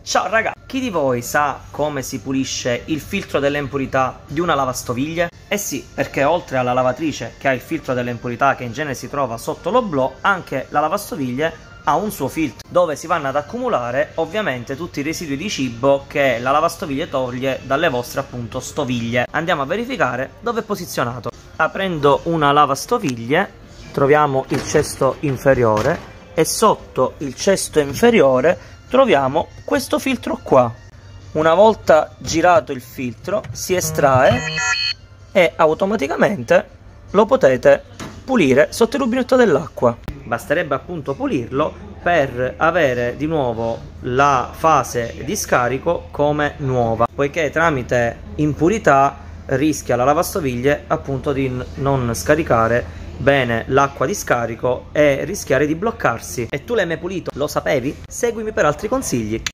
Ciao raga, chi di voi sa come si pulisce il filtro delle impurità di una lavastoviglie? Eh sì, perché oltre alla lavatrice che ha il filtro delle impurità che in genere si trova sotto l'oblò, anche la lavastoviglie ha un suo filtro dove si vanno ad accumulare ovviamente tutti i residui di cibo che la lavastoviglie toglie dalle vostre appunto stoviglie. Andiamo a verificare dove è posizionato. Aprendo una lavastoviglie troviamo il cesto inferiore e sotto il cesto inferiore troviamo questo filtro qua. Una volta girato il filtro si estrae e automaticamente lo potete pulire sotto il rubinetto dell'acqua. Basterebbe appunto pulirlo per avere di nuovo la fase di scarico come nuova, poiché tramite impurità rischia la lavastoviglie appunto di non scaricare bene l'acqua di scarico e rischiare di bloccarsi. E tu l'hai mai pulito? Lo sapevi? Seguimi per altri consigli.